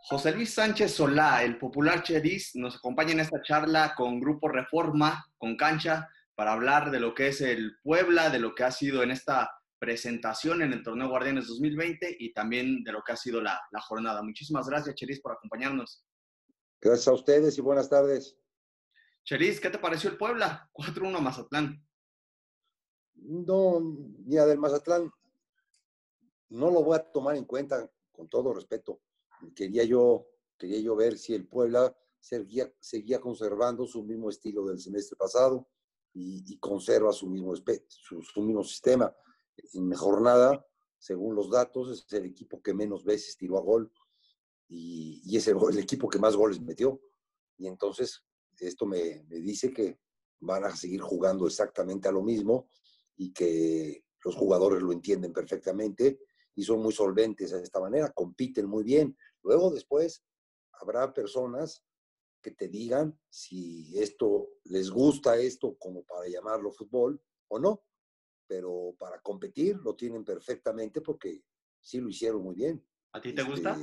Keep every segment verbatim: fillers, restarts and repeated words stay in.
José Luis Sánchez Solá, el popular Cheris, nos acompaña en esta charla con Grupo Reforma, con Cancha, para hablar de lo que es el Puebla, de lo que ha sido en esta presentación en el Torneo Guardianes dos mil veinte y también de lo que ha sido la, la jornada. Muchísimas gracias, Cheris, por acompañarnos. Gracias a ustedes y buenas tardes. Cheris, ¿qué te pareció el Puebla? cuatro uno Mazatlán. No, ya del Mazatlán no lo voy a tomar en cuenta, con todo respeto. Quería yo, quería yo ver si el Puebla seguía, seguía conservando su mismo estilo del semestre pasado y, y conserva su mismo, su, su mismo sistema. En jornada, según los datos, es el equipo que menos veces tiró a gol y, y es el, el equipo que más goles metió. Y entonces esto me, me dice que van a seguir jugando exactamente a lo mismo y que los jugadores lo entienden perfectamente y son muy solventes de esta manera, compiten muy bien. Luego después habrá personas que te digan si esto les gusta esto como para llamarlo fútbol o no, pero para competir lo tienen perfectamente porque sí lo hicieron muy bien. ¿A ti te Este, gusta?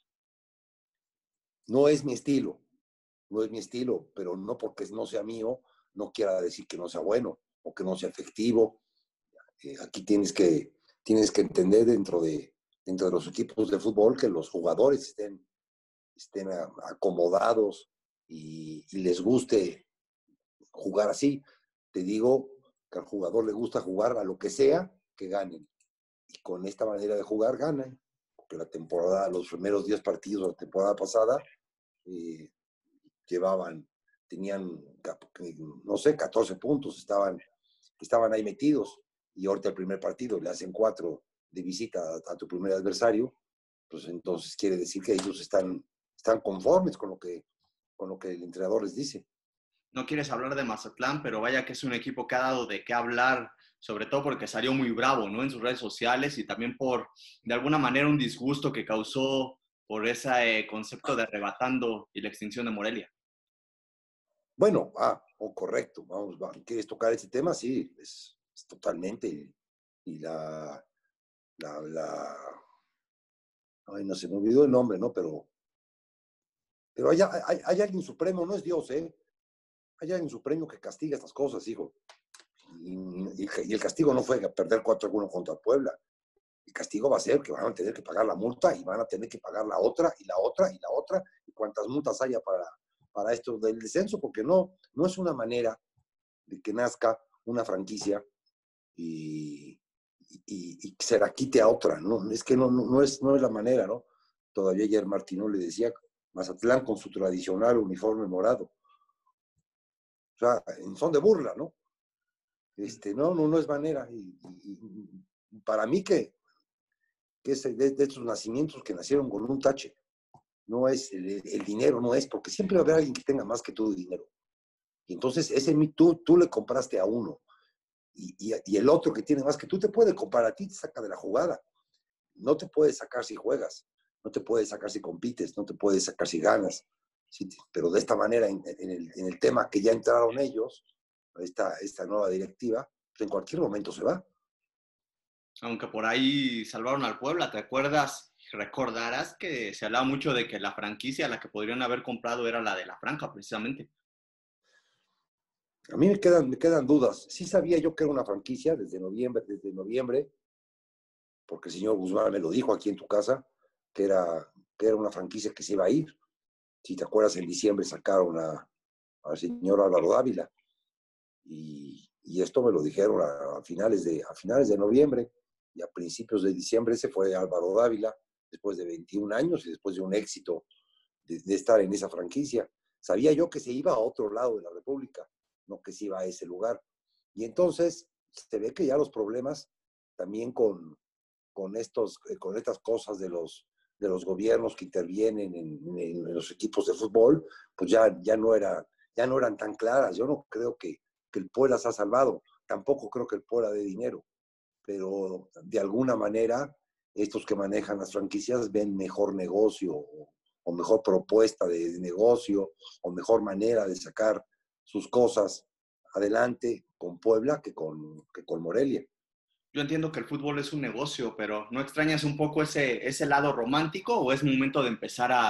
no es mi estilo, no es mi estilo, pero no porque no sea mío, no quiera decir que no sea bueno o que no sea efectivo. Eh, aquí tienes que, tienes que entender dentro de, dentro de los equipos de fútbol que los jugadores estén, estén acomodados y, y les guste jugar así. Te digo que al jugador le gusta jugar a lo que sea que ganen. Y con esta manera de jugar ganan. Porque la temporada, los primeros diez partidos de la temporada pasada, eh, llevaban, tenían, no sé, catorce puntos, estaban, estaban ahí metidos, y ahorita el primer partido le hacen cuatro de visita a, a tu primer adversario, pues entonces quiere decir que ellos están, están conformes con lo, que, con lo que el entrenador les dice. No quieres hablar de Mazatlán, pero vaya que es un equipo que ha dado de qué hablar, sobre todo porque salió muy bravo, ¿no? En sus redes sociales y también por, de alguna manera, un disgusto que causó por ese eh, concepto de arrebatando y la extinción de Morelia. Bueno, ah, oh, correcto, vamos, va, ¿quieres tocar ese tema? Sí, es, es totalmente, y la, la, la, ay, no se me olvidó el nombre, ¿no? Pero, pero hay, hay, hay alguien supremo, no es Dios, ¿eh? Hay alguien supremo que castiga estas cosas, hijo. Y, y, y el castigo no fue perder cuatro a uno contra Puebla. El castigo va a ser que van a tener que pagar la multa y van a tener que pagar la otra y la otra y la otra y cuantas multas haya para, para esto del descenso, porque no, no es una manera de que nazca una franquicia y, y, y se la quite a otra, ¿no? Es que no, no, no, es, no es la manera, ¿no? Todavía ayer Martino le decía, Mazatlán con su tradicional uniforme morado. O sea, en son de burla, ¿no? Este, no, no, no es manera. Y, y, y para mí que, que es de, de estos nacimientos que nacieron con un tache, no es el, el dinero, no es, porque siempre va a haber alguien que tenga más que tú de dinero. Y entonces ese tú, tú le compraste a uno y, y, y el otro que tiene más que tú te puede comprar a ti, te saca de la jugada. No te puede sacar si juegas, no te puede sacar si compites, no te puede sacar si ganas. ¿Sí? Pero de esta manera, en, en, el, en el tema que ya entraron ellos, esta, esta nueva directiva, pues en cualquier momento se va. Aunque por ahí salvaron al Puebla, ¿te acuerdas? Recordarás que se hablaba mucho de que la franquicia a la que podrían haber comprado era la de la Franja, precisamente. A mí me quedan, me quedan dudas. Sí sabía yo que era una franquicia desde noviembre, desde noviembre, porque el señor Guzmán me lo dijo aquí en tu casa, que era, que era una franquicia que se iba a ir. Si te acuerdas, en diciembre sacaron a, al señor Álvaro Dávila. Y, y esto me lo dijeron a, a, finales de, a finales de noviembre, y a principios de diciembre se fue Álvaro Dávila, después de veintiún años y después de un éxito de, de estar en esa franquicia. Sabía yo que se iba a otro lado de la República, no que se iba a ese lugar. Y entonces se ve que ya los problemas también con, con, estos, con estas cosas de los, de los gobiernos que intervienen en, en, en los equipos de fútbol, pues ya, ya, no era, ya no eran tan claras. Yo no creo que, que el Puebla se ha salvado, tampoco creo que el Puebla dé dinero, pero de alguna manera estos que manejan las franquicias ven mejor negocio o, o mejor propuesta de, de negocio o mejor manera de sacar sus cosas adelante con Puebla que con, que con Morelia. Yo entiendo que el fútbol es un negocio, pero ¿no extrañas un poco ese, ese lado romántico o es momento de empezar a,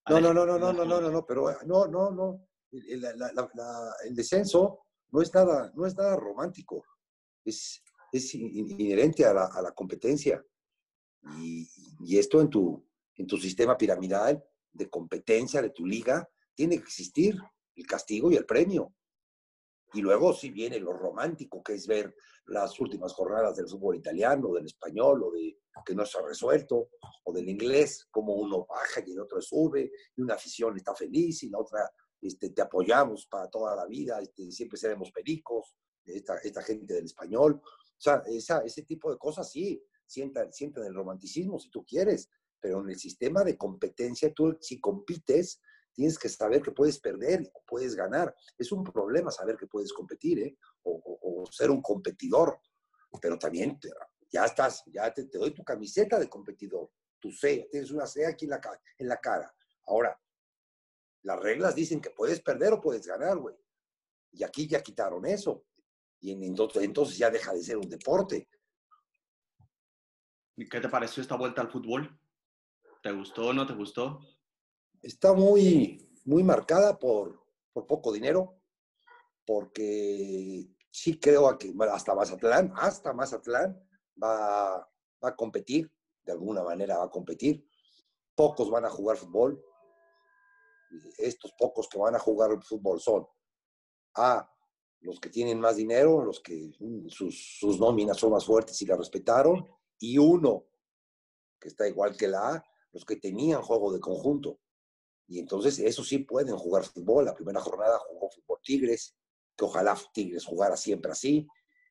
No, no, no, no, no, no, no, no, no, pero no, no, no. El, la, la, la, el descenso no es nada, no es nada romántico. Es, es inherente a la, a la competencia. Y, y esto en tu, en tu sistema piramidal de competencia de tu liga tiene que existir el castigo y el premio. Y luego sí viene lo romántico, que es ver las últimas jornadas del fútbol italiano, del español, o de que no se ha resuelto, o del inglés, como uno baja y el otro sube, y una afición está feliz y la otra este, te apoyamos para toda la vida, este, siempre seremos pericos, esta, esta gente del español. O sea, esa, ese tipo de cosas sí, sientan, sientan el romanticismo si tú quieres, pero en el sistema de competencia, tú si compites, tienes que saber que puedes perder o puedes ganar. Es un problema saber que puedes competir, ¿eh? o, o, o ser un competidor, pero también te, ya estás, ya te, te doy tu camiseta de competidor, tu C, tienes una C aquí en la, en la cara. Ahora, las reglas dicen que puedes perder o puedes ganar, güey. Y aquí ya quitaron eso. Y en, entonces, entonces ya deja de ser un deporte. ¿Y qué te pareció esta vuelta al fútbol? ¿Te gustó o no te gustó? Está muy, muy marcada por, por poco dinero, porque sí creo que hasta Mazatlán, hasta Mazatlán va, va a competir, de alguna manera va a competir. Pocos van a jugar fútbol. Estos pocos que van a jugar fútbol son A, los que tienen más dinero, los que sus, sus nóminas son más fuertes y la respetaron, y uno, que está igual que la A, los que tenían juego de conjunto. Y entonces esos sí pueden jugar fútbol. La primera jornada jugó fútbol Tigres, que ojalá Tigres jugara siempre así.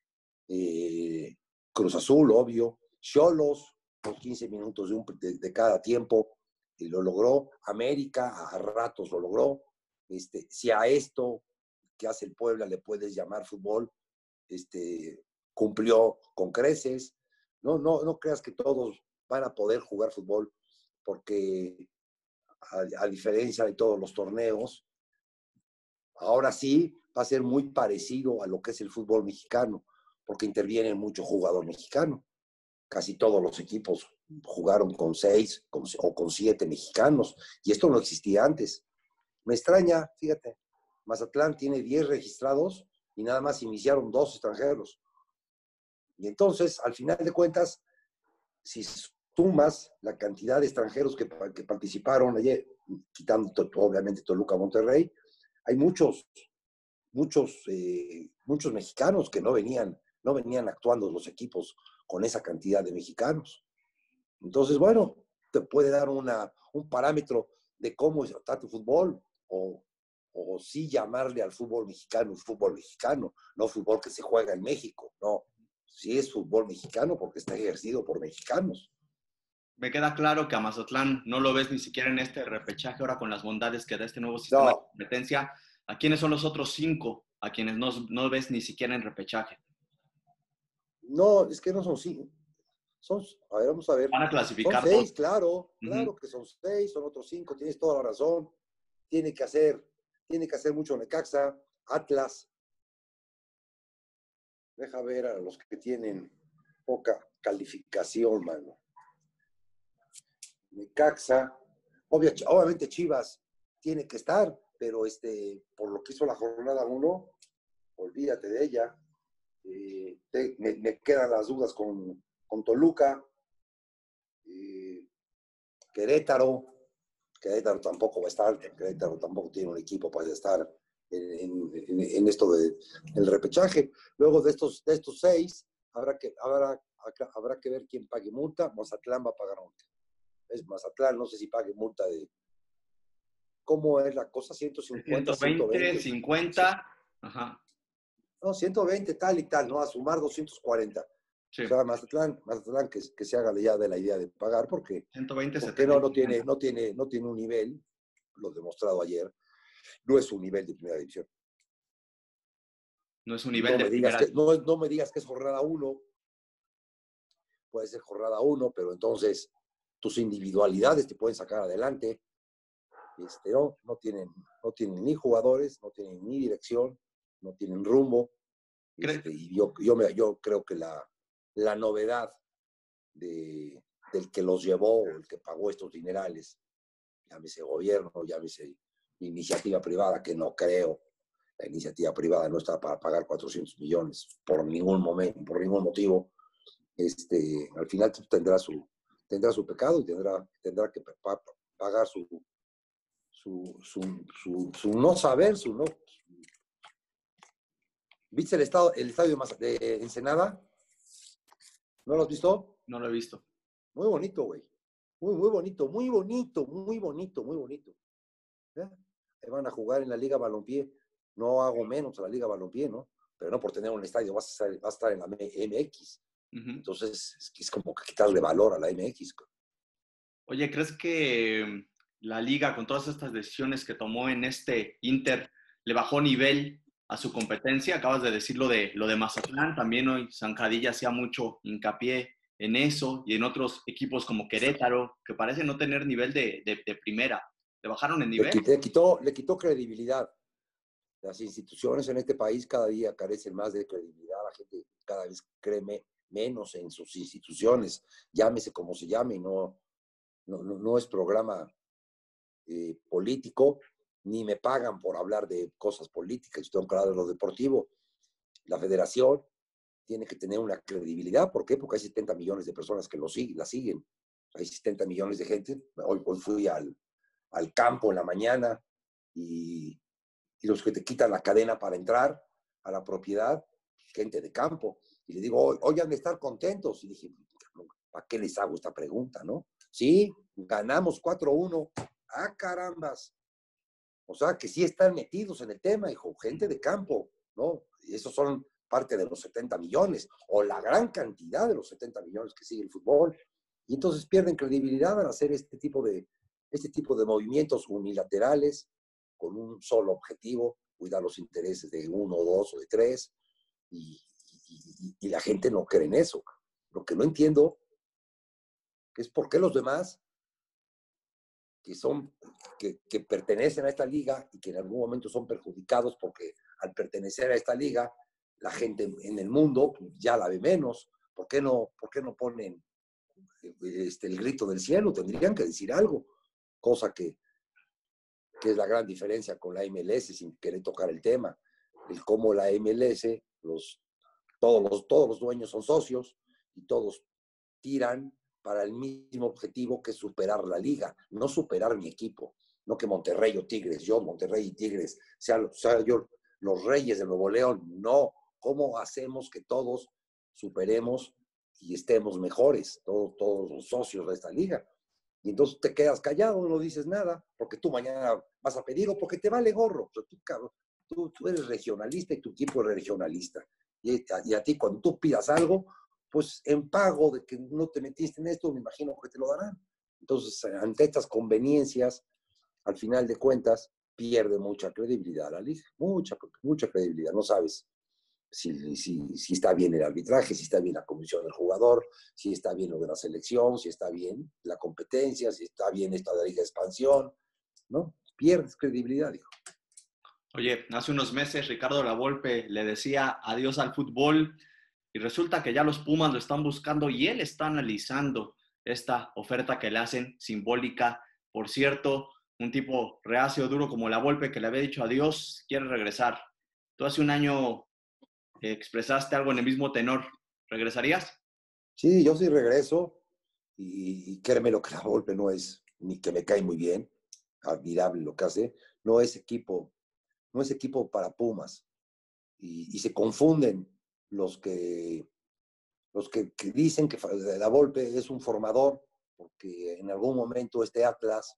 Eh, Cruz Azul, obvio. Xolos, por quince minutos de, un, de, de cada tiempo, y lo logró. América, a ratos lo logró. Este, si a esto que hace el Puebla le puedes llamar fútbol, este, cumplió con creces. No, no, no creas que todos van a poder jugar fútbol, porque a, a diferencia de todos los torneos, ahora sí va a ser muy parecido a lo que es el fútbol mexicano, porque interviene mucho jugador mexicano. Casi todos los equipos jugaron con seis con, o con siete mexicanos, y esto no existía antes. Me extraña, fíjate, Mazatlán tiene diez registrados y nada más iniciaron dos extranjeros. Y entonces, al final de cuentas, si sumas la cantidad de extranjeros que, que participaron ayer, quitando obviamente Toluca, Monterrey, hay muchos, muchos, eh, muchos mexicanos que no venían, no venían actuando los equipos con esa cantidad de mexicanos. Entonces, bueno, te puede dar una, un parámetro de cómo está tu fútbol, o, o sí llamarle al fútbol mexicano fútbol mexicano, no fútbol que se juega en México, no. Sí es fútbol mexicano porque está ejercido por mexicanos. Me queda claro que a Mazatlán no lo ves ni siquiera en este repechaje ahora con las bondades que da este nuevo sistema No, de competencia. ¿A quiénes son los otros cinco a quienes no, no ves ni siquiera en repechaje? no, es que no son cinco. Son, a ver, vamos a ver. Van a Son clasificar todos. seis, claro, claro Uh-huh. que son seis, son otros cinco, tienes toda la razón. Tiene que hacer, tiene que hacer mucho Necaxa, Atlas. Deja ver a los que tienen poca calificación, mano. Necaxa, obvia, obviamente Chivas tiene que estar, pero este, por lo que hizo la jornada uno, olvídate de ella. Eh, te, me, me, quedan las dudas con, con Toluca, eh, Querétaro. Querétaro tampoco va a estar, Querétaro tampoco tiene un equipo para estar en, en, en esto del de, repechaje. Luego de estos, de estos seis, habrá que, habrá, habrá que ver quién pague multa. Mazatlán va a pagar multa. Es Mazatlán, no sé si pague multa de... ¿Cómo es la cosa? ciento cincuenta, ciento veinte, cincuenta. Ajá. No, ciento veinte, tal y tal, ¿no? A sumar doscientos cuarenta. Sí. O sea, Mazatlán, Mazatlán que, que se haga ya de la idea de pagar, porque, ciento veinte, porque no, no, tiene, no, tiene, no tiene un nivel, lo demostrado ayer, no es un nivel de primera división. No es un nivel no de me digas primera que, no, no me digas que es jornada uno, puede ser jornada uno, pero entonces tus individualidades te pueden sacar adelante. Este, no, no, tienen, no tienen ni jugadores, no tienen ni dirección, no tienen rumbo. Este, y yo, yo, me, yo creo que la, la novedad de, del que los llevó, el que pagó estos dinerales, llámese gobierno, llámese iniciativa privada, que no creo. La iniciativa privada no está para pagar cuatrocientos millones por ningún momento, por ningún motivo. Este, al final tendrá su, tendrá su pecado y tendrá, tendrá que pagar su, su, su, su, su no saber, su no. ¿Viste el, estado, el estadio de Ensenada? ¿No lo has visto? No lo he visto. Muy bonito, güey. Muy, muy bonito, muy bonito, muy bonito, muy bonito. ¿Eh? Van a jugar en la Liga Balompié. No hago menos a la Liga Balompié, ¿no? Pero no por tener un estadio vas a estar, vas a estar en la M X. Uh-huh. Entonces, es, es como que quitarle valor a la M X. Oye, ¿crees que la Liga, con todas estas decisiones que tomó en este Inter, le bajó nivel a su competencia? Acabas de decir lo de, lo de Mazatlán. También hoy Zancadilla hacía mucho hincapié en eso y en otros equipos como Querétaro, que parecen no tener nivel de, de, de primera. ¿Le bajaron el nivel? Le, quité, quitó, le quitó credibilidad. Las instituciones en este país cada día carecen más de credibilidad. La gente cada vez cree me, menos en sus instituciones. Llámese como se llame. No, no, no, no es programa eh, político, ni me pagan por hablar de cosas políticas. Yo tengo que hablar de lo deportivo. La federación tiene que tener una credibilidad. ¿Por qué? Porque hay setenta millones de personas que lo siguen, la siguen. Hay setenta millones de gente. Hoy, hoy fui al, al campo en la mañana y, y los que te quitan la cadena para entrar a la propiedad, gente de campo. Y le digo, hoy, hoy han de estar contentos. Y dije, ¿para qué les hago esta pregunta, no? Sí, ganamos cuatro uno. Ah, carambas. O sea, que sí están metidos en el tema, hijo, gente de campo, ¿no? Y esos son parte de los setenta millones, o la gran cantidad de los setenta millones que sigue el fútbol. Y entonces pierden credibilidad al hacer este tipo de, este tipo de movimientos unilaterales con un solo objetivo, cuidar los intereses de uno, dos o de tres, y, y, y la gente no cree en eso. Lo que no entiendo es por qué los demás que, son, que, que pertenecen a esta liga y que en algún momento son perjudicados porque al pertenecer a esta liga, la gente en el mundo ya la ve menos. ¿Por qué no, por qué no ponen este, el grito del cielo? Tendrían que decir algo, cosa que, que es la gran diferencia con la M L S, sin querer tocar el tema. El cómo la M L S, los, todos, los, todos los dueños son socios y todos tiran para el mismo objetivo, que es superar la liga, no superar mi equipo, no que Monterrey o Tigres, yo, Monterrey y Tigres, sean sea yo los reyes de Nuevo León, no. ¿Cómo hacemos que todos superemos y estemos mejores, todos, todos los socios de esta liga? Y entonces te quedas callado, no dices nada, porque tú mañana vas a pedir o porque te vale gorro. O sea, tú, cabrón, tú, tú eres regionalista y tu equipo es regionalista. Y a, y a ti cuando tú pidas algo, pues en pago de que no te metiste en esto, me imagino que te lo darán. Entonces, ante estas conveniencias, al final de cuentas, pierde mucha credibilidad la liga, mucha, mucha credibilidad. No sabes si, si, si está bien el arbitraje, si está bien la comisión del jugador, si está bien lo de la selección, si está bien la competencia, si está bien esta de la liga de expansión, ¿no? Pierdes credibilidad, dijo. Oye, hace unos meses Ricardo Lavolpe le decía adiós al fútbol y resulta que ya los Pumas lo están buscando y él está analizando esta oferta que le hacen, simbólica. Por cierto, un tipo reacio, duro como Lavolpe, que le había dicho adiós, quiere regresar. Tú hace un año eh, expresaste algo en el mismo tenor. ¿Regresarías? Sí, yo sí regreso y, y créeme lo que Lavolpe no es, ni que me cae muy bien, admirable lo que hace, no es equipo, no es equipo para Pumas. Y, y se confunden los que los que, que dicen que Lavolpe es un formador, porque en algún momento este Atlas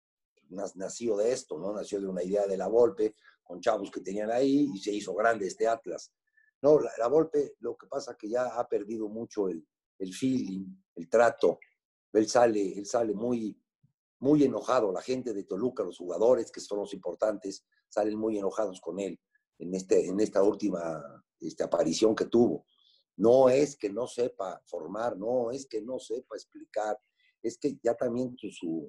nació de esto, ¿no? Nació de una idea de Lavolpe, con chavos que tenían ahí, y se hizo grande este Atlas. No, Lavolpe, lo que pasa es que ya ha perdido mucho el, el feeling, el trato. Él sale, él sale muy, muy enojado. La gente de Toluca, los jugadores, que son los importantes, salen muy enojados con él en, este, en esta última este, aparición que tuvo. No es que no sepa formar, no es que no sepa explicar, es que ya también su, su,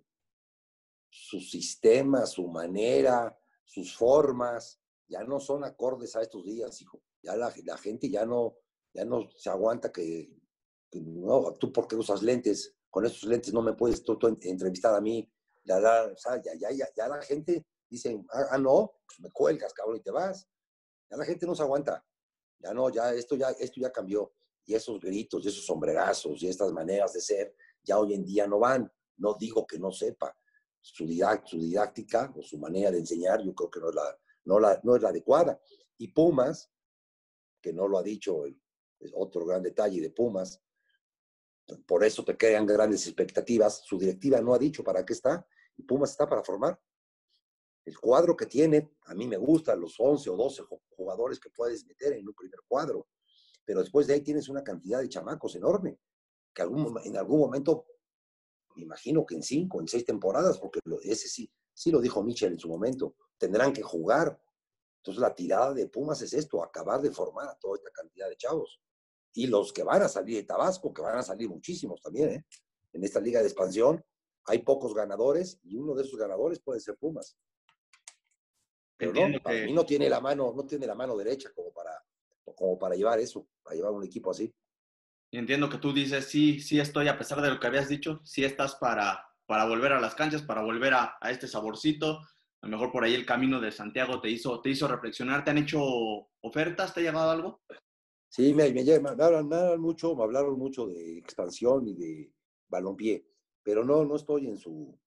su sistema, su manera, sus formas, ya no son acordes a estos días, hijo. Ya la, la gente ya no, ya no se aguanta que, que no, tú porque usas lentes, con esos lentes no me puedes tú, tú entrevistar a mí, Ya, la, o sea, ya, ya, ya, ya la gente dice, ah, ah, no, pues me cuelgas, cabrón, y te vas. Ya la gente no se aguanta. Ya no, ya esto ya, esto ya cambió. Y esos gritos, y esos sombrerazos, y estas maneras de ser, ya hoy en día no van. No digo que no sepa. Su, didact, su didáctica o su manera de enseñar, yo creo que no es la, no la, no es la adecuada. Y Pumas, que no lo ha dicho, el, es otro gran detalle de Pumas, por eso te crean grandes expectativas. Su directiva no ha dicho para qué está, y Pumas está para formar. El cuadro que tiene, a mí me gusta, los once o doce jugadores que puedes meter en un primer cuadro, pero después de ahí tienes una cantidad de chamacos enorme, que algún, en algún momento, me imagino que en cinco, en seis temporadas, porque lo, ese sí, sí lo dijo Michel en su momento, tendrán que jugar. Entonces la tirada de Pumas es esto, acabar de formar a toda esta cantidad de chavos. Y los que van a salir de Tabasco, que van a salir muchísimos también, ¿eh? En esta liga de expansión hay pocos ganadores y uno de esos ganadores puede ser Pumas. Pero Entiendo no, para que, mí no tiene la mano, no tiene la mano derecha como para, como para llevar eso, para llevar un equipo así. entiendo que tú dices, sí, sí estoy, a pesar de lo que habías dicho, sí estás para, para volver a las canchas, para volver a, a este saborcito. A lo mejor por ahí el camino de Santiago te hizo, te hizo reflexionar. ¿Te han hecho ofertas? ¿Te ha llegado algo? Sí, me, me, me, hablan, me hablan mucho, me hablaron mucho de expansión y de balompié, pero no, no estoy en su...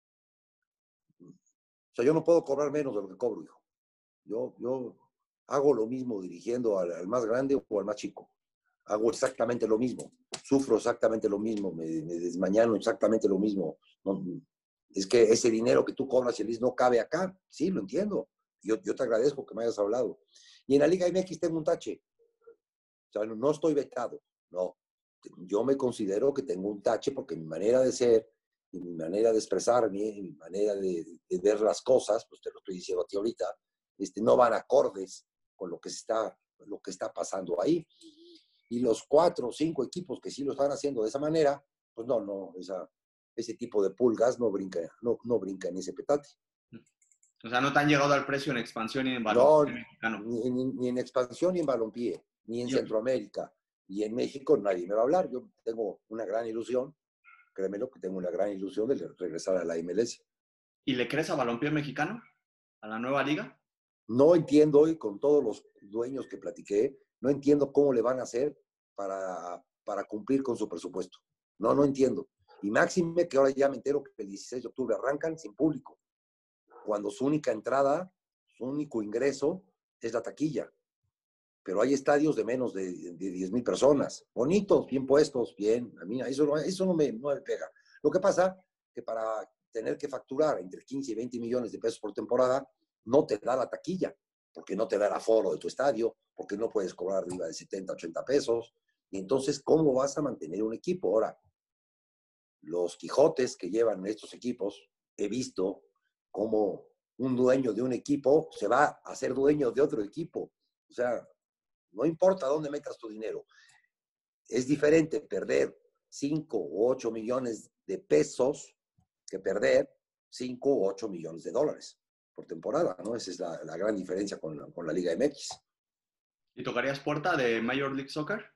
O sea, yo no puedo cobrar menos de lo que cobro, hijo. Yo, yo hago lo mismo dirigiendo al, al más grande o al más chico. Hago exactamente lo mismo. Sufro exactamente lo mismo. Me, me desmañano exactamente lo mismo. No, es que ese dinero que tú cobras, Elis, no cabe acá. Sí, lo entiendo. Yo, yo te agradezco que me hayas hablado. Y en la Liga M X tengo un tache. O sea, no, no estoy vetado. No. Yo me considero que tengo un tache porque mi manera de ser, y mi manera de expresarme, y mi manera de, de ver las cosas, pues te lo estoy diciendo a ti ahorita, este, no van acordes con lo que, está, lo que está pasando ahí. Y los cuatro o cinco equipos que sí lo están haciendo de esa manera, pues no, no, esa, ese tipo de pulgas no brinca, no, no brinca en ese petate. O sea, no te han llegado al precio en expansión y en No, balompié mexicano. ni, ni, ni en expansión, ni en balompié, ni en Yo, Centroamérica, y en México nadie me va a hablar. Yo tengo una gran ilusión, créemelo que tengo una gran ilusión de regresar a la M L S. ¿y le crees a balompié mexicano? ¿A la nueva liga? No entiendo hoy, con todos los dueños que platiqué, no entiendo cómo le van a hacer para, para cumplir con su presupuesto. No, no entiendo. Y máxime que ahora ya me entero que el dieciséis de octubre arrancan sin público, cuando su única entrada, su único ingreso es la taquilla. Pero hay estadios de menos de, de diez mil personas, bonitos, bien puestos, bien. A mí eso, no, eso no, me, no me pega. Lo que pasa que para tener que facturar entre quince y veinte millones de pesos por temporada, no te da la taquilla, porque no te da el aforo de tu estadio, porque no puedes cobrar arriba de setenta, ochenta pesos. Y entonces, ¿cómo vas a mantener un equipo? Ahora, los Quijotes que llevan estos equipos, he visto cómo un dueño de un equipo se va a ser dueño de otro equipo. O sea, no importa dónde metas tu dinero. Es diferente perder cinco o ocho millones de pesos que perder cinco o ocho millones de dólares por temporada, ¿no? Esa es la, la gran diferencia con la, con la Liga M X. ¿Y tocarías puerta de Major League Soccer?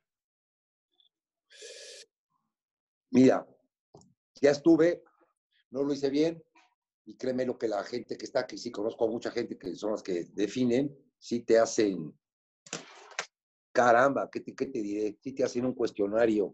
Mira, ya estuve, no lo hice bien, y créeme lo que la gente que está aquí, sí conozco a mucha gente que son las que definen, sí te hacen, caramba, ¿qué te, qué te diré? Sí te hacen un cuestionario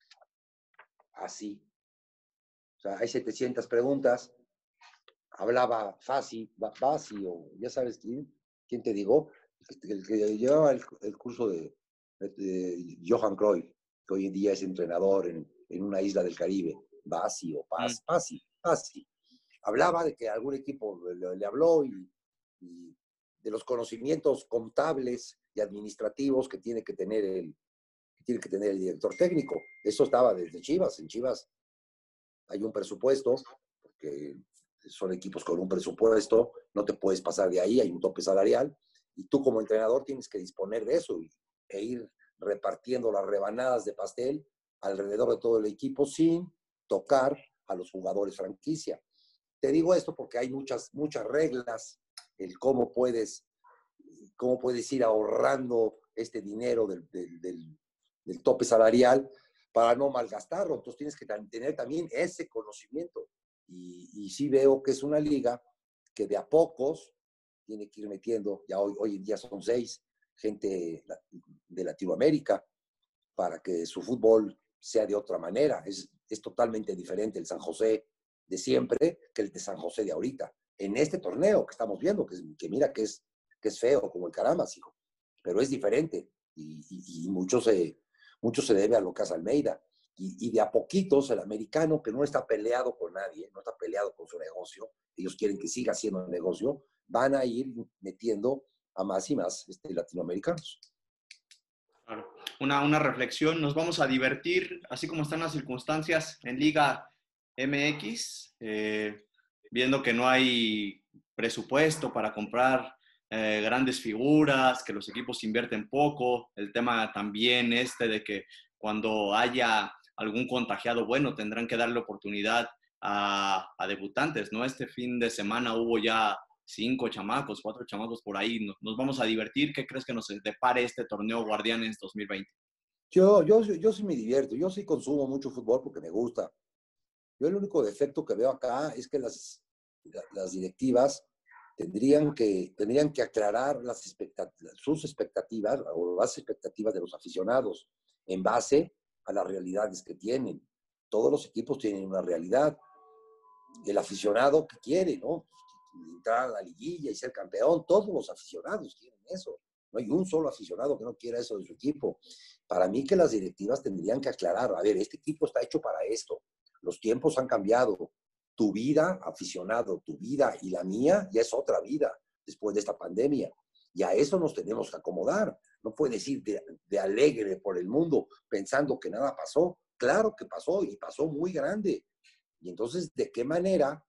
así. O sea, hay setecientas preguntas, hablaba Fasi, Fasi, o ya sabes quién, quién te digo, el, el que llevaba el, el curso de, de, Johan Cruyff, que hoy en día es entrenador en, en una isla del Caribe, Basi o Paz, Pasi, Pasi. Hablaba de que algún equipo le, le habló y, y, de los conocimientos contables y administrativos que tiene que tener el, que tiene que tener el director técnico. Eso estaba desde Chivas. En Chivas hay un presupuesto, porque son equipos con un presupuesto, no te puedes pasar de ahí, hay un tope salarial, y tú como entrenador tienes que disponer de eso y, e ir repartiendo las rebanadas de pastel alrededor de todo el equipo sin tocar a los jugadores franquicia. Te digo esto porque hay muchas, muchas reglas, el cómo puedes, cómo puedes ir ahorrando este dinero del, del, del, del tope salarial para no malgastarlo. Entonces tienes que tener también ese conocimiento. Y, y sí veo que es una liga que de a pocos tiene que ir metiendo, ya hoy, hoy en día son seis, gente de Latinoamérica, para que su fútbol sea de otra manera. Es, es totalmente diferente el San José de siempre que el de San José de ahorita. En este torneo que estamos viendo, que, que mira que es, que es feo como el Caramas, hijo, pero es diferente y, y, y mucho, se, mucho se debe a lo que hace Almeida. Y, y de a poquitos el americano, que no está peleado con nadie, no está peleado con su negocio, ellos quieren que siga siendo el negocio, van a ir metiendo a más y más este, latinoamericanos. Claro. Una, una reflexión, nos vamos a divertir, así como están las circunstancias en Liga M X, eh, viendo que no hay presupuesto para comprar eh, grandes figuras, que los equipos invierten poco, el tema también este de que cuando haya algún contagiado, bueno, tendrán que darle oportunidad a, a debutantes, ¿no? Este fin de semana hubo ya cinco chamacos, cuatro chamacos por ahí, nos, nos vamos a divertir. ¿Qué crees que nos depare este torneo Guardianes dos mil veinte? Yo, yo, yo sí me divierto, yo sí consumo mucho fútbol porque me gusta. Yo el único defecto que veo acá es que las, las directivas tendrían que, tendrían que aclarar las expectativas, sus expectativas o las expectativas de los aficionados en base a las realidades que tienen. Todos los equipos tienen una realidad. El aficionado que quiere, ¿no? Entrar a la liguilla y ser campeón, todos los aficionados quieren eso. No hay un solo aficionado que no quiera eso de su equipo. Para mí que las directivas tendrían que aclarar, a ver, este equipo está hecho para esto. Los tiempos han cambiado. Tu vida, aficionado, tu vida y la mía ya es otra vida después de esta pandemia. Y a eso nos tenemos que acomodar. No puedes ir de, de alegre por el mundo pensando que nada pasó. Claro que pasó y pasó muy grande. Y entonces, ¿de qué manera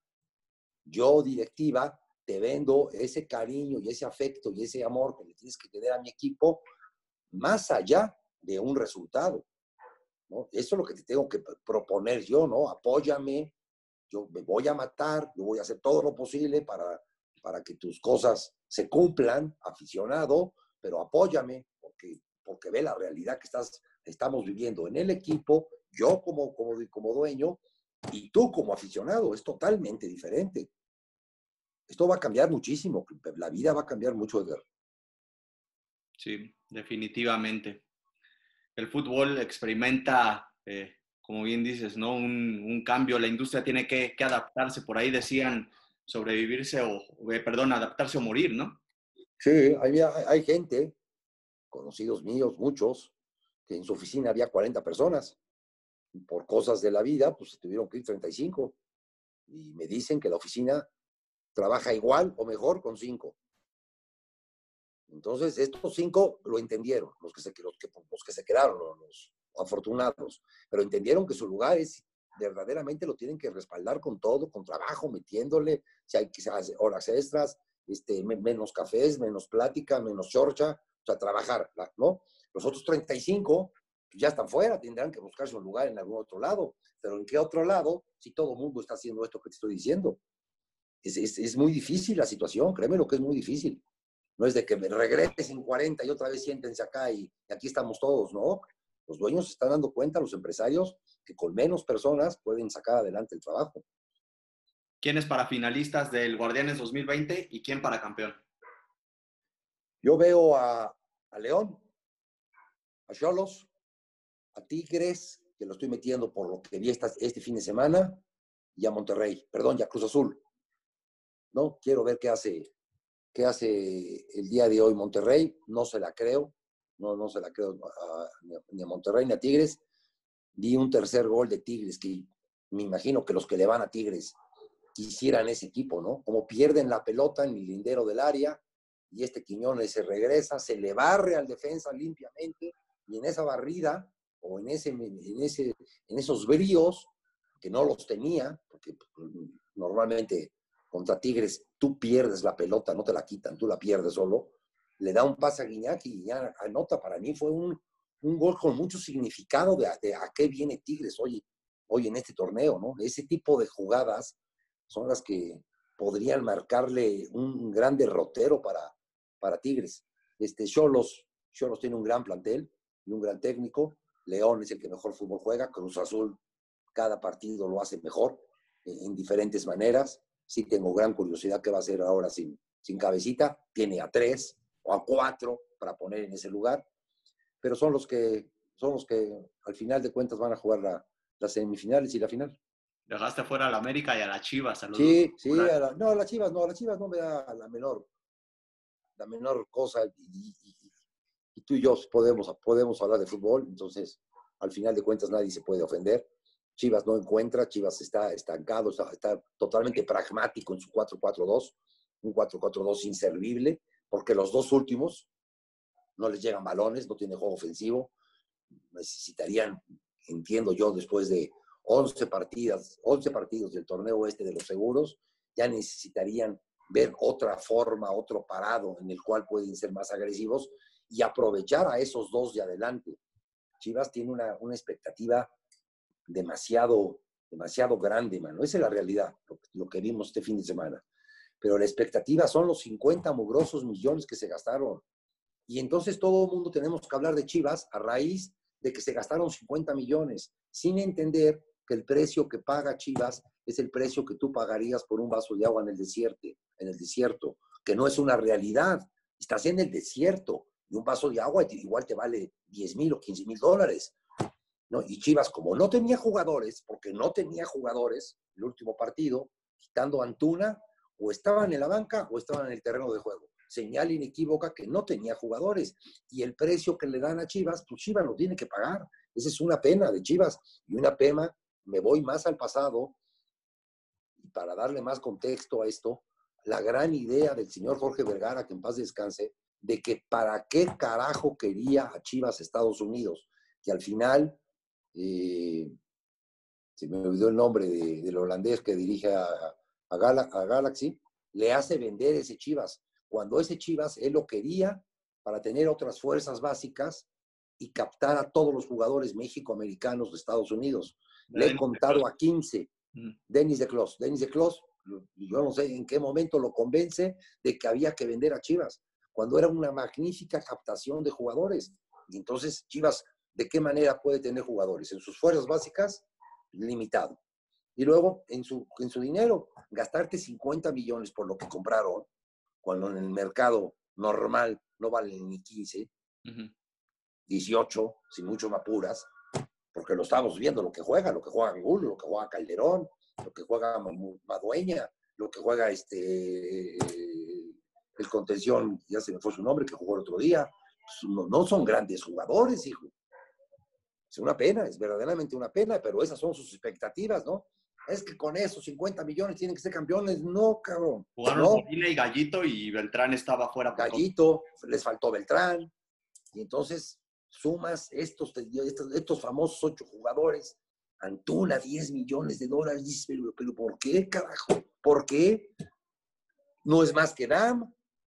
yo, directiva, te vendo ese cariño y ese afecto y ese amor que le tienes que tener a mi equipo más allá de un resultado? ¿No? Eso es lo que te tengo que proponer yo, ¿no? Apóyame, yo me voy a matar, yo voy a hacer todo lo posible para, para que tus cosas se cumplan, aficionado, pero apóyame, porque, porque ve la realidad que estás, estamos viviendo en el equipo, yo como, como, como dueño y tú como aficionado, es totalmente diferente. Esto va a cambiar muchísimo, la vida va a cambiar mucho, Edgar. Sí, definitivamente. El fútbol experimenta, eh, como bien dices, ¿no? Un, un, cambio, la industria tiene que, que adaptarse, por ahí decían sobrevivirse o, eh, perdón, adaptarse o morir, ¿no? Sí, hay, hay gente, conocidos míos, muchos, que en su oficina había cuarenta personas. Y por cosas de la vida, pues tuvieron que ir treinta y cinco. Y me dicen que la oficina trabaja igual o mejor con cinco. Entonces, estos cinco lo entendieron, los que se, los que, los que se quedaron, los afortunados, pero entendieron que su lugar es verdaderamente lo tienen que respaldar con todo, con trabajo, metiéndole, si hay que hacer horas extras, este, menos cafés, menos plática, menos chorcha, o sea, trabajar, ¿no? Los otros treinta y cinco pues ya están fuera, tendrán que buscarse un lugar en algún otro lado, pero ¿en qué otro lado si todo el mundo está haciendo esto que te estoy diciendo? Es, es, es muy difícil la situación, créeme lo que es muy difícil. No es de que me regresen en cuarenta y otra vez siéntense acá y, y aquí estamos todos, ¿no? Los dueños se están dando cuenta, los empresarios, que con menos personas pueden sacar adelante el trabajo. ¿Quién es para finalistas del Guardianes dos mil veinte y quién para campeón? Yo veo a, a León, a Xolos, a Tigres, que lo estoy metiendo por lo que vi esta, este fin de semana, y a Monterrey, perdón, y a Cruz Azul. ¿No? Quiero ver qué hace, qué hace el día de hoy Monterrey, no se la creo, no, no se la creo a, ni a Monterrey ni a Tigres. Vi un tercer gol de Tigres que me imagino que los que le van a Tigres quisieran ese equipo, ¿no? Como pierden la pelota en el lindero del área y este Quiñones se regresa, se le barre al defensa limpiamente y en esa barrida o en, ese, en, ese, en esos bríos que no los tenía, porque normalmente contra Tigres tú pierdes la pelota, no te la quitan, tú la pierdes solo, le da un pase a Guiñac y ya anota. Para mí fue un, un gol con mucho significado de, de a qué viene Tigres hoy, hoy en este torneo, ¿no? Ese tipo de jugadas son las que podrían marcarle un gran derrotero para, para Tigres. Este, Xolos, Xolos tiene un gran plantel y un gran técnico. León es el que mejor fútbol juega. Cruz Azul cada partido lo hace mejor. en diferentes maneras. Sí tengo gran curiosidad qué va a hacer ahora sin, sin Cabecita. Tiene a tres o a cuatro para poner en ese lugar, pero son los que, son los que al final de cuentas van a jugar la, las semifinales y la final. Dejaste fuera a la América y a la Chivas, a los dos. Sí, sí, a la, no, a las Chivas no, a las Chivas no me da la menor, la menor cosa, y, y, y tú y yo podemos, podemos hablar de fútbol, entonces al final de cuentas nadie se puede ofender. Chivas no encuentra, Chivas está estancado, está, está totalmente pragmático en su cuatro cuatro dos, un cuatro cuatro dos inservible, porque los dos últimos no les llegan balones, no tiene juego ofensivo, necesitarían, entiendo yo, después de once partidas, once partidos del torneo este de los seguros, ya necesitarían ver otra forma, otro parado en el cual pueden ser más agresivos y aprovechar a esos dos de adelante. Chivas tiene una, una expectativa demasiado, demasiado grande, mano. Esa es la realidad, lo, lo que vimos este fin de semana. Pero la expectativa son los cincuenta mugrosos millones que se gastaron. Y entonces todo el mundo tenemos que hablar de Chivas a raíz de que se gastaron cincuenta millones, sin entender que el precio que paga Chivas es el precio que tú pagarías por un vaso de agua en el desierto, en el desierto, que no es una realidad. Estás en el desierto y un vaso de agua igual te vale diez mil o quince mil dólares. ¿No? Y Chivas, como no tenía jugadores, porque no tenía jugadores, el último partido, quitando a Antuna, o estaban en la banca o estaban en el terreno de juego. Señal inequívoca que no tenía jugadores. Y el precio que le dan a Chivas, pues Chivas lo tiene que pagar. Esa es una pena de Chivas. Y una pena, me voy más al pasado, y para darle más contexto a esto, la gran idea del señor Jorge Vergara, que en paz descanse, de que para qué carajo quería a Chivas Estados Unidos, que al final, eh, se me olvidó el nombre de, del holandés que dirige a, a, Gal a Galaxy, le hace vender ese Chivas, cuando ese Chivas él lo quería para tener otras fuerzas básicas y captar a todos los jugadores mexicoamericanos de Estados Unidos. Le he contado a quince. Denis de Clos. Denis de Clos, yo no sé en qué momento lo convence de que había que vender a Chivas, cuando era una magnífica captación de jugadores. Y entonces Chivas, ¿de qué manera puede tener jugadores? En sus fuerzas básicas, limitado. Y luego, en su, en su dinero, gastarte cincuenta millones por lo que compraron, cuando en el mercado normal no valen ni quince, uh-huh. dieciocho, si mucho me apuras, porque lo estamos viendo, lo que juega, lo que juega Angulo, lo que juega Calderón, lo que juega Madueña, lo que juega este el contención, ya se me fue su nombre, que jugó el otro día. No, no son grandes jugadores, hijo. Es una pena, es verdaderamente una pena, pero esas son sus expectativas, ¿no? Es que con esos cincuenta millones tienen que ser campeones. No, cabrón. Jugaron no. Molina y Gallito y Beltrán estaba fuera. Por Gallito, todo. Les faltó Beltrán. Y entonces sumas estos, estos, estos famosos ocho jugadores, Antuna, diez millones de dólares. Dices, pero, pero ¿por qué, carajo? ¿Por qué? No es más que Dam,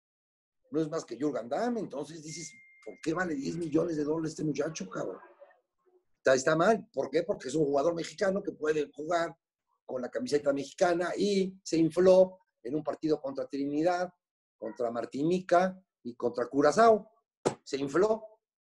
no es más que Jürgen Damm. Entonces dices, ¿por qué vale diez millones de dólares este muchacho, cabrón? Está, está mal. ¿Por qué? Porque es un jugador mexicano que puede jugar con la camiseta mexicana y se infló en un partido contra Trinidad, contra Martinica y contra Curazao. Se infló.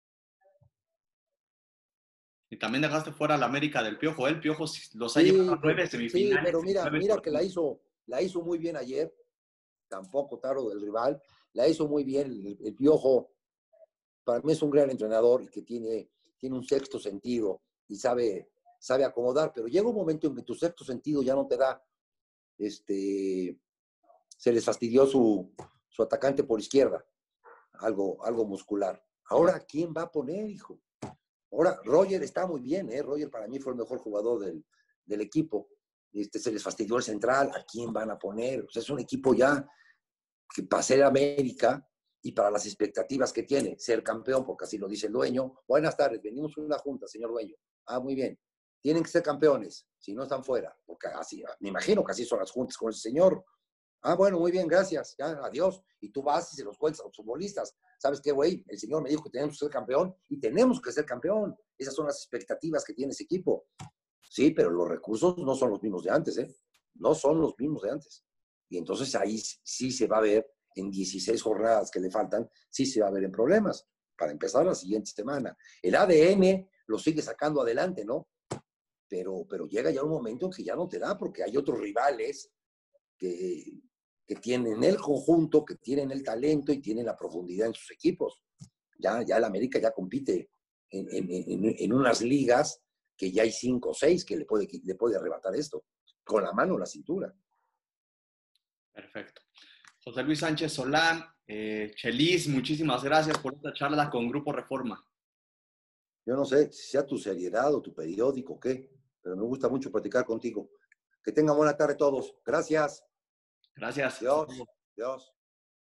Y también dejaste fuera a la América del Piojo. El Piojo los ha sí, llevado a nueve pero, semifinales. Sí, pero mira, mira que la hizo, la hizo muy bien ayer. Tampoco taro del rival. La hizo muy bien. El, el Piojo, para mí es un gran entrenador y que tiene, tiene un sexto sentido y sabe, sabe acomodar. Pero llega un momento en que tu sexto sentido ya no te da. Este, se les fastidió su, su atacante por izquierda. Algo, algo muscular. Ahora, ¿quién va a poner, hijo? Ahora, Roger está muy bien, ¿eh? Roger para mí fue el mejor jugador del, del equipo. Este, se les fastidió el central, ¿a quién van a poner? O sea, es un equipo ya que para ser América y para las expectativas que tiene, ser campeón, porque así lo dice el dueño. Buenas tardes, venimos a una junta, señor dueño. Ah, muy bien. Tienen que ser campeones, si no están fuera, porque así, me imagino que así son las juntas con ese señor. Ah, bueno, muy bien, gracias, ya, adiós. Y tú vas y se los cuentas a los futbolistas. ¿Sabes qué, güey? El señor me dijo que tenemos que ser campeón y tenemos que ser campeón. Esas son las expectativas que tiene ese equipo. Sí, pero los recursos no son los mismos de antes, ¿eh? No son los mismos de antes. Y entonces ahí sí se va a ver, en dieciséis jornadas que le faltan, sí se va a ver en problemas. Para empezar la siguiente semana. El A D N lo sigue sacando adelante, ¿no? pero, pero llega ya un momento en que ya no te da, porque hay otros rivales que, que tienen el conjunto, que tienen el talento y tienen la profundidad en sus equipos. Ya, ya el América ya compite en, en, en, en unas ligas que ya hay cinco o seis que le puede, le puede arrebatar esto, con la mano en la cintura. Perfecto. José Luis Sánchez Solán, eh, Chelis, muchísimas gracias por esta charla con Grupo Reforma. Yo no sé si sea tu seriedad o tu periódico o qué, pero me gusta mucho platicar contigo. Que tengan buena tarde todos. Gracias. Gracias. Dios. Dios.